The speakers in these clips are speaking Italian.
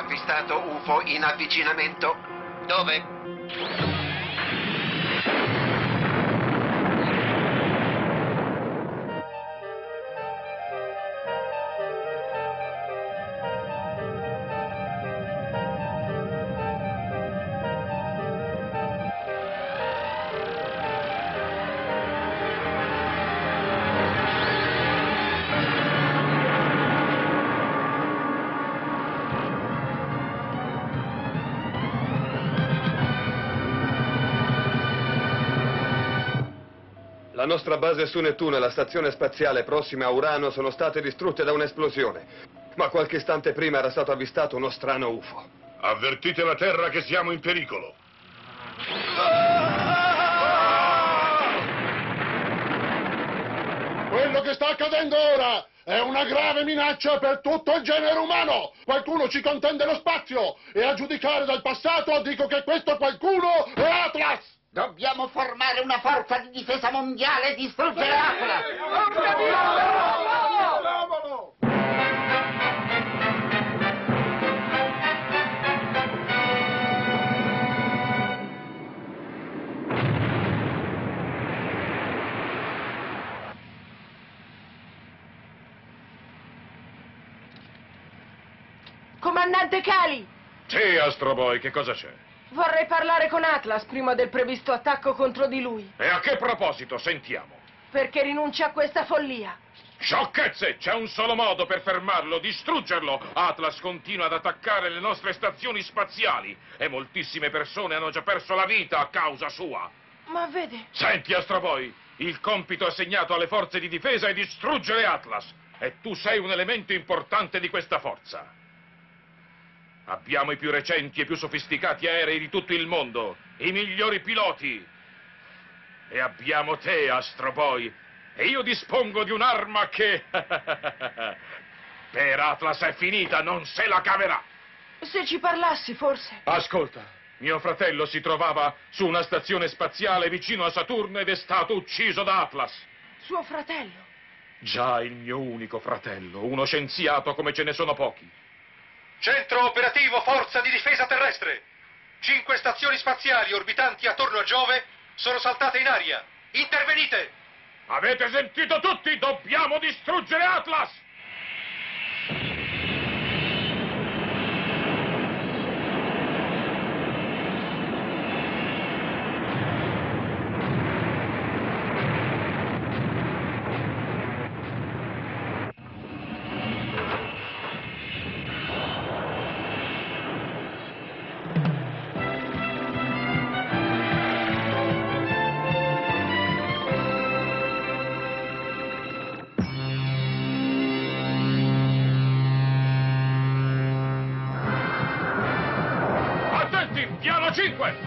Avvistato UFO in avvicinamento. Dove? La nostra base su Nettuno e la stazione spaziale prossima a Urano sono state distrutte da un'esplosione. Ma qualche istante prima era stato avvistato uno strano UFO. Avvertite la Terra che siamo in pericolo. Quello che sta accadendo ora è una grave minaccia per tutto il genere umano. Qualcuno ci contende lo spazio e a giudicare dal passato dico che questo qualcuno è Atlas. Dobbiamo formare una forza di difesa mondiale e distruggere Atlas! Comandante Kali! Sì, Astro Boy, che cosa c'è? Vorrei parlare con Atlas prima del previsto attacco contro di lui. E a che proposito? Sentiamo. Perché rinuncia a questa follia. Sciocchezze! C'è un solo modo per fermarlo, distruggerlo! Atlas continua ad attaccare le nostre stazioni spaziali e moltissime persone hanno già perso la vita a causa sua. Ma vede... Senti, Astro Boy, il compito assegnato alle forze di difesa è distruggere Atlas e tu sei un elemento importante di questa forza. Abbiamo i più recenti e più sofisticati aerei di tutto il mondo, i migliori piloti. E abbiamo te, Astro Boy, e io dispongo di un'arma che... per Atlas è finita, non se la caverà. Se ci parlassi, forse... Ascolta, mio fratello si trovava su una stazione spaziale vicino a Saturno ed è stato ucciso da Atlas. Suo fratello? Già, il mio unico fratello, uno scienziato come ce ne sono pochi. Centro operativo Forza di Difesa Terrestre. 5 stazioni spaziali orbitanti attorno a Giove sono saltate in aria. Intervenite! Avete sentito tutti? Dobbiamo distruggere Atlas! Piano 5!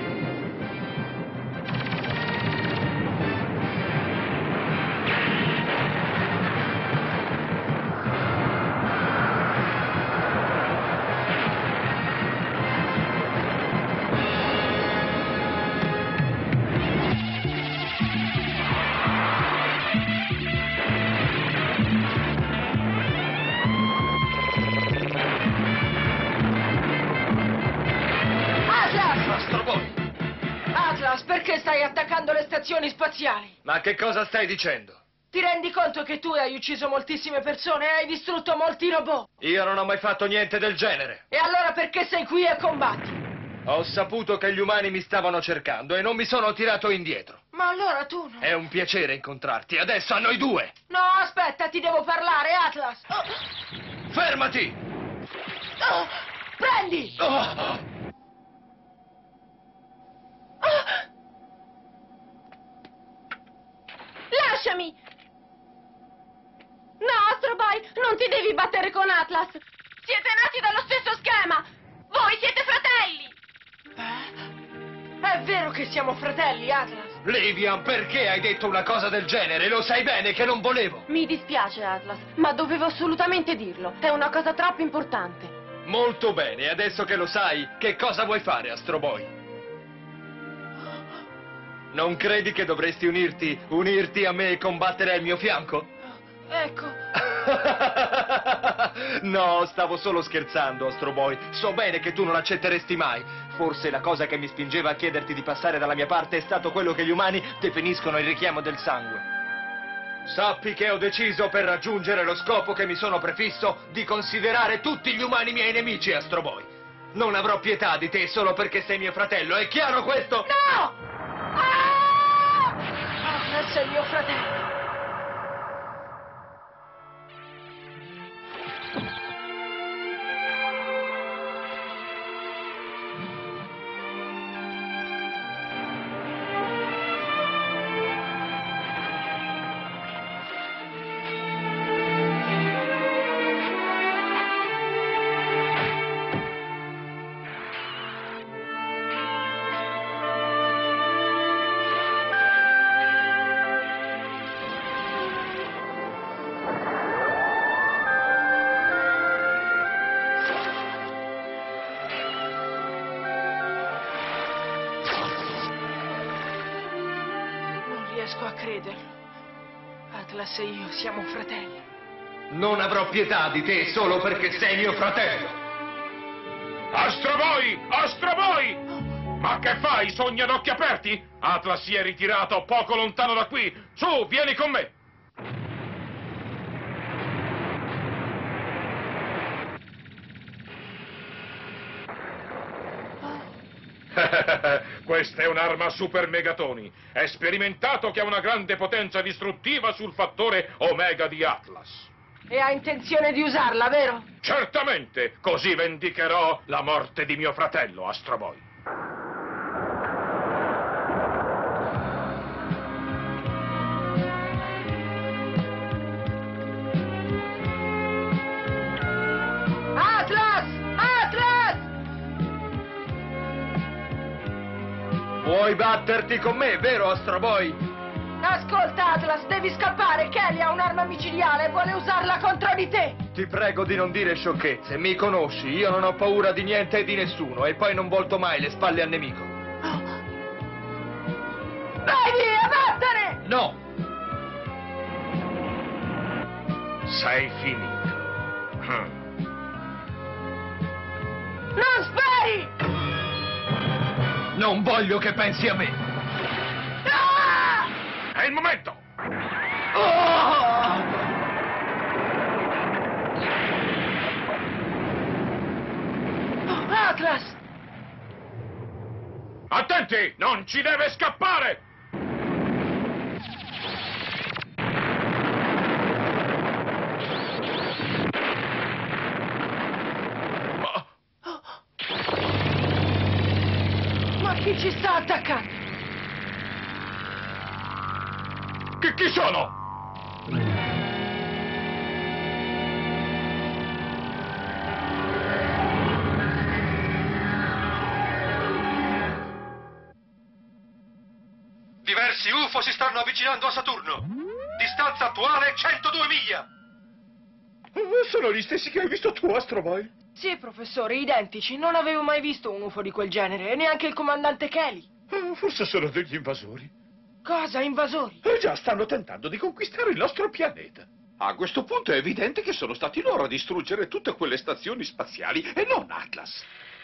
Atlas, perché stai attaccando le stazioni spaziali? Ma che cosa stai dicendo? Ti rendi conto che tu hai ucciso moltissime persone e hai distrutto molti robot? Io non ho mai fatto niente del genere. E allora perché sei qui e combatti? Ho saputo che gli umani mi stavano cercando e non mi sono tirato indietro. Ma allora tu no... È un piacere incontrarti. Adesso a noi due. No, aspetta, ti devo parlare, Atlas. Fermati! Prendi! Lasciami! No, Astro Boy, non ti devi battere con Atlas! Siete nati dallo stesso schema! Voi siete fratelli! È vero che siamo fratelli, Atlas! Livian, perché hai detto una cosa del genere? Lo sai bene che non volevo! Mi dispiace, Atlas, ma dovevo assolutamente dirlo. È una cosa troppo importante. Molto bene, adesso che lo sai, che cosa vuoi fare, Astro Boy? Non credi che dovresti unirti a me e combattere al mio fianco? Ecco. No, stavo solo scherzando, Astro Boy. So bene che tu non accetteresti mai. Forse la cosa che mi spingeva a chiederti di passare dalla mia parte è stato quello che gli umani definiscono il richiamo del sangue. Sappi che ho deciso, per raggiungere lo scopo che mi sono prefisso, di considerare tutti gli umani miei nemici, Astro Boy. Non avrò pietà di te solo perché sei mio fratello, è chiaro questo? No! Ah! Sei mio fratello. riesco a crederlo. Atlas e io siamo fratelli. Non avrò pietà di te solo perché sei mio fratello. Astro Boy! Astro Boy! Ma che fai? Sogni ad occhi aperti? Atlas si è ritirato poco lontano da qui. Su, vieni con me. Questa è un'arma super megatoni. È sperimentato che ha una grande potenza distruttiva sul fattore Omega di Atlas. E ha intenzione di usarla, vero? Certamente, così vendicherò la morte di mio fratello, Astro Boy. Atlas! Atlas! Vuoi batterti con me, vero Astro Boy? Ascolta, Atlas, devi scappare. Kelly ha un'arma micidiale e vuole usarla contro di te. Ti prego di non dire sciocchezze. Mi conosci, io non ho paura di niente e di nessuno. E poi non volto mai le spalle al nemico. Vai via, vattene! No! Sei finito. Non spari! Non voglio che pensi a me. Ah! È il momento! Oh! Atlas! Attenti! Non ci deve scappare! Ma chi ci sta attaccando? Chi sono? Diversi UFO si stanno avvicinando a Saturno. Distanza attuale 102 miglia. Sono gli stessi che hai visto tu, Astro Boy. Sì, professore, identici. Non avevo mai visto un UFO di quel genere, e neanche il comandante Kelly. Forse sono degli invasori. Cosa, invasori? Già, stanno tentando di conquistare il nostro pianeta. A questo punto è evidente che sono stati loro a distruggere tutte quelle stazioni spaziali e non Atlas.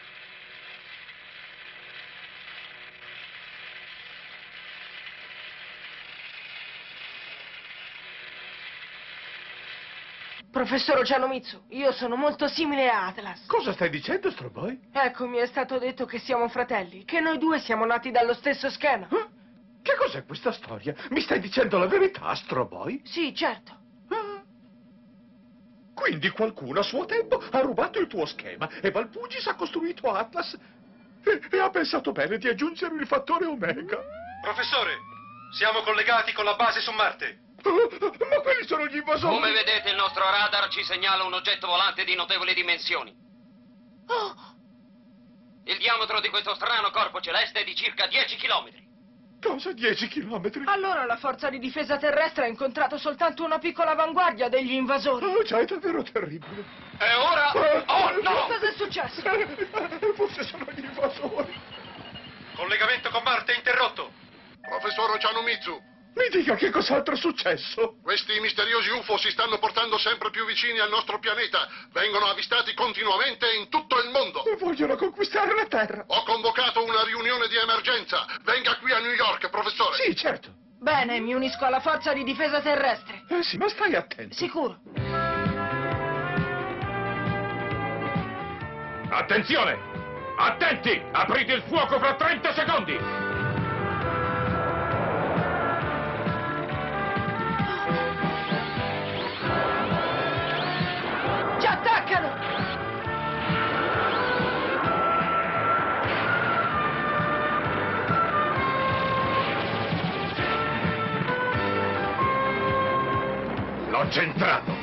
Professor Oceanomitsu, io sono molto simile a Atlas. Cosa stai dicendo, Astro Boy? Ecco, mi è stato detto che siamo fratelli, che noi due siamo nati dallo stesso schema. Che cos'è questa storia? Mi stai dicendo la verità, Astro Boy? Sì, certo. Quindi qualcuno a suo tempo ha rubato il tuo schema e Valpugis ha costruito Atlas e ha pensato bene di aggiungere il fattore Omega. Professore, siamo collegati con la base su Marte. Ma quelli sono gli invasori! Come vedete, il nostro radar ci segnala un oggetto volante di notevoli dimensioni. Il diametro di questo strano corpo celeste è di circa 10 chilometri. Cosa, 10 chilometri? Allora la forza di difesa terrestre ha incontrato soltanto una piccola avanguardia degli invasori. Oh, già, è davvero terribile. E ora... Oh, no! Cosa è successo? Forse sono gli invasori. Collegamento con Marte interrotto. Professor Oceanomitsu, Mi dica che cos'altro è successo? Questi misteriosi UFO si stanno portando sempre più vicini al nostro pianeta. Vengono avvistati continuamente in tutto il mondo. Vogliono conquistare la Terra. Ho convocato una riunione di emergenza. Venga qui a New York, professore. Sì, certo. Bene, mi unisco alla forza di difesa terrestre. Sì, ma stai attento. Sicuro. Attenzione! Attenti! Aprite il fuoco fra 30 secondi! Ci attaccano! L'ho centrato!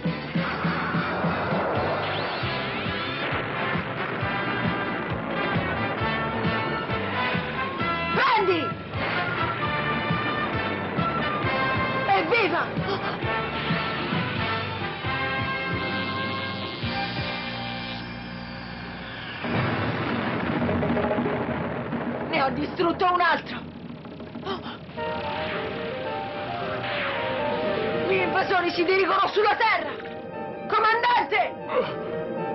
Prendi! Evviva! Ne ho distrutto un altro! Gli invasori si dirigono sulla Terra! Comandante!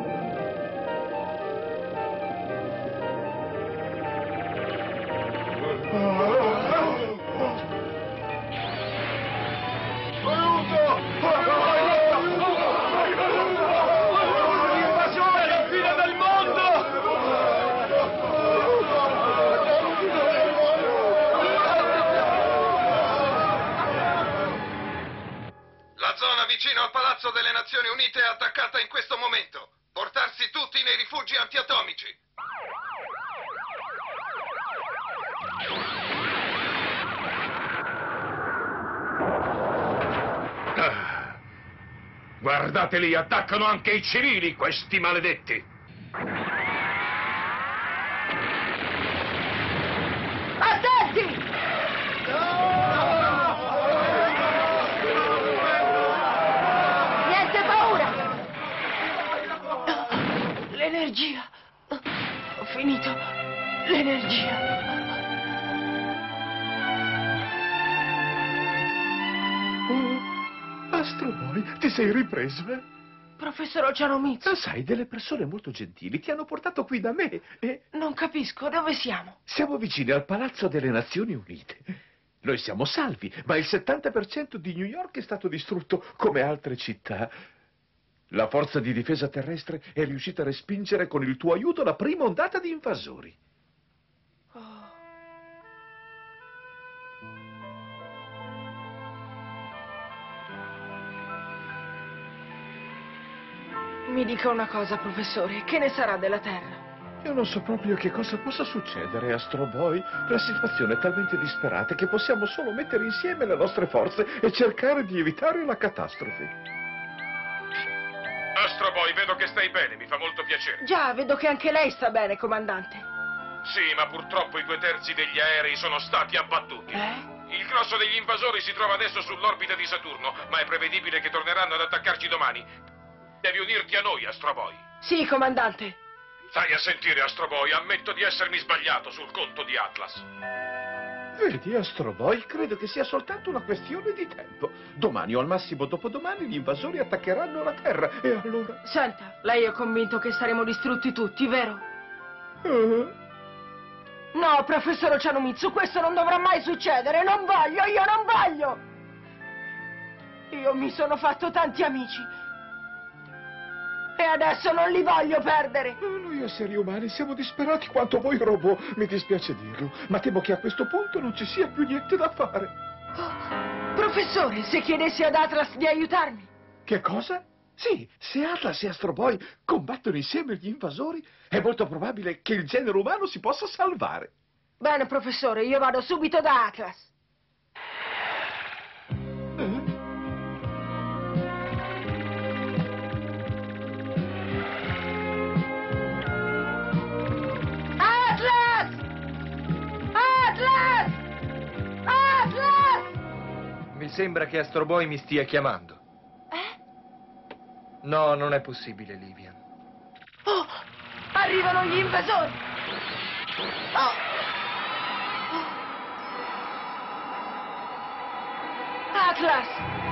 L'invasione è la fine del mondo! La zona vicino al Palazzo delle Nazioni Unite è attaccata in questo momento. Portarsi tutti nei rifugi antiatomici. Guardate lì, attaccano anche i civili, questi maledetti! Attenti! Niente paura! L'energia! Ho finito l'energia! Astro Boy, ti sei ripreso, eh? Professor Oceanomitsu, Sai, delle persone molto gentili ti hanno portato qui da me e... non capisco, dove siamo? Siamo vicini al Palazzo delle Nazioni Unite. Noi siamo salvi, ma il 70% di New York è stato distrutto, come altre città. La forza di difesa terrestre è riuscita a respingere con il tuo aiuto la prima ondata di invasori. Mi dica una cosa, professore, che ne sarà della Terra? Io non so proprio che cosa possa succedere, Astro Boy. La situazione è talmente disperata che possiamo solo mettere insieme le nostre forze e cercare di evitare la catastrofe. Astro Boy, vedo che stai bene, mi fa molto piacere. Già, vedo che anche lei sta bene, comandante. Sì, ma purtroppo i 2/3 degli aerei sono stati abbattuti. Il grosso degli invasori si trova adesso sull'orbita di Saturno, ma è prevedibile che torneranno ad attaccarci domani. Devi unirti a noi, Astro Boy. Sì, comandante. Stai a sentire, Astro Boy, ammetto di essermi sbagliato sul conto di Atlas. Vedi, Astro Boy, credo che sia soltanto una questione di tempo. Domani o al massimo dopodomani gli invasori attaccheranno la Terra e allora... Senta, lei è convinto che saremo distrutti tutti, vero? No, professor Oceanomitsu, questo non dovrà mai succedere. Non voglio, io non voglio! Io mi sono fatto tanti amici. E adesso non li voglio perdere. Noi esseri umani siamo disperati quanto voi robot. Mi dispiace dirlo, ma temo che a questo punto non ci sia più niente da fare. Professore, se chiedessi ad Atlas di aiutarmi. Che cosa? Sì, se Atlas e Astro Boy combattono insieme gli invasori, è molto probabile che il genere umano si possa salvare. Bene, professore, io vado subito da Atlas. Mi sembra che Astro Boy mi stia chiamando. No, non è possibile, Livian. Oh, arrivano gli invasori! Atlas!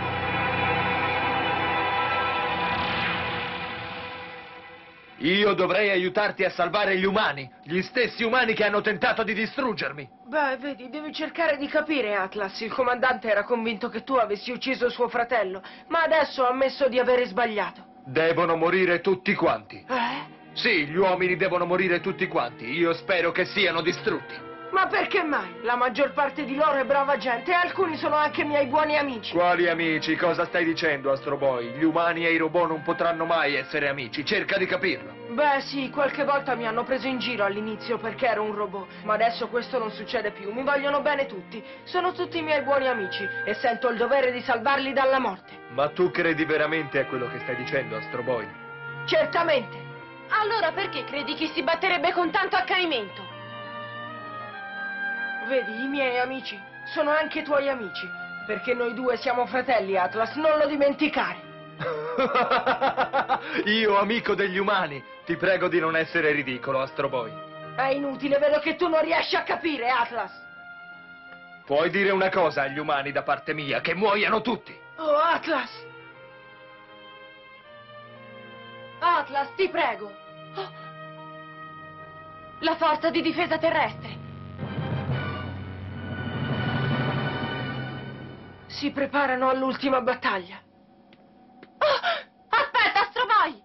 Io dovrei aiutarti a salvare gli umani, gli stessi umani che hanno tentato di distruggermi. Beh, vedi, devi cercare di capire, Atlas. Il comandante era convinto che tu avessi ucciso suo fratello, ma adesso ha ammesso di avere sbagliato. Devono morire tutti quanti. Eh? Sì, gli uomini devono morire tutti quanti. Io spero che siano distrutti. Ma perché mai? La maggior parte di loro è brava gente e alcuni sono anche miei buoni amici. Quali amici? Cosa stai dicendo, Astro Boy? Gli umani e i robot non potranno mai essere amici. Cerca di capirlo. Beh, sì, qualche volta mi hanno preso in giro all'inizio perché ero un robot, ma adesso questo non succede più. Mi vogliono bene tutti. Sono tutti i miei buoni amici e sento il dovere di salvarli dalla morte. Ma tu credi veramente a quello che stai dicendo, Astro Boy? Certamente. Allora perché credi che si batterebbe con tanto accanimento? Vedi, i miei amici sono anche tuoi amici, perché noi due siamo fratelli, Atlas, non lo dimenticare. Io, amico degli umani, ti prego di non essere ridicolo, Astro Boy. È inutile, vedo che tu non riesci a capire, Atlas. Puoi dire una cosa agli umani da parte mia, che muoiano tutti. Oh, Atlas! Atlas, ti prego. Oh. La forza di difesa terrestre. Si preparano all'ultima battaglia. Oh, aspetta, Astro Boy!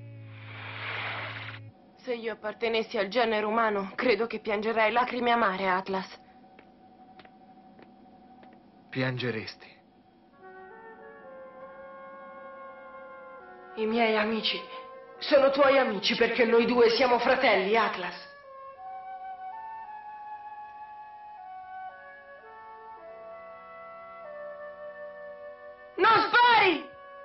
Se io appartenessi al genere umano, credo che piangerei lacrime amare, Atlas. Piangeresti. I miei amici sono tuoi amici perché noi due siamo fratelli, Atlas. Non spari!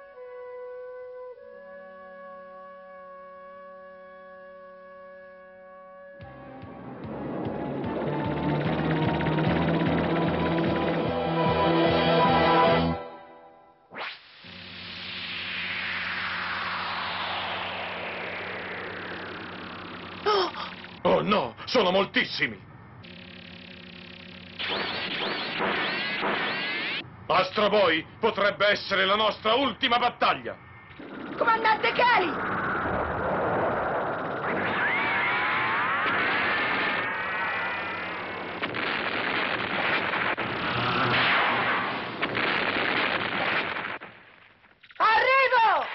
Oh no, sono moltissimi! Astro Boy potrebbe essere la nostra ultima battaglia! Comandante Kelly! Arrivo!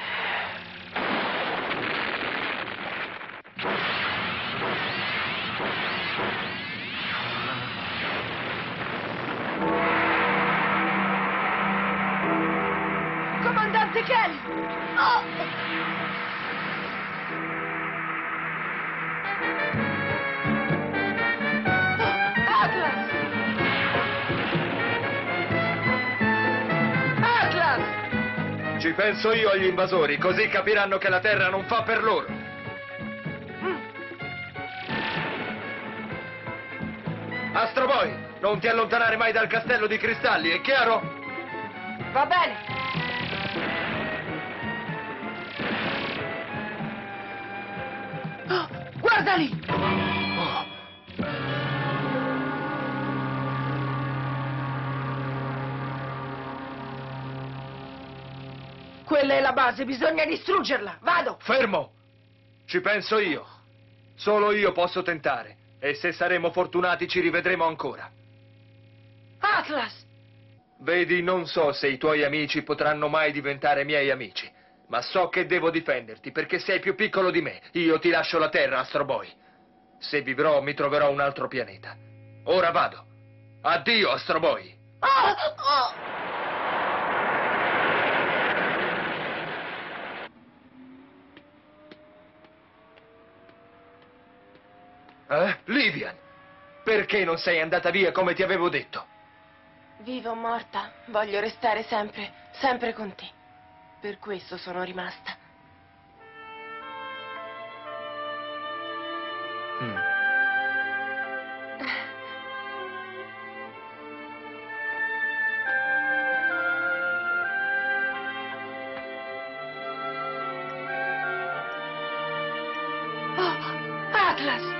Comandante Kelly! Oh! Atlas! Atlas! Ci penso io agli invasori, così capiranno che la Terra non fa per loro. Astro Boy, non ti allontanare mai dal castello di cristalli, è chiaro? Va bene! Oh, guarda lì! Quella è la base, bisogna distruggerla. Vado! Fermo! Ci penso io. Solo io posso tentare. E se saremo fortunati ci rivedremo ancora. Atlas! Vedi, non so se i tuoi amici potranno mai diventare miei amici, ma so che devo difenderti perché sei più piccolo di me. Io ti lascio la Terra, Astro Boy. Se vivrò, mi troverò un altro pianeta. Ora vado. Addio, Astro Boy. Livian, perché non sei andata via come ti avevo detto? Viva o morta, voglio restare sempre, sempre con te. Per questo sono rimasta. Oh, Atlas!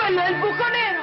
Quello è il buco nero!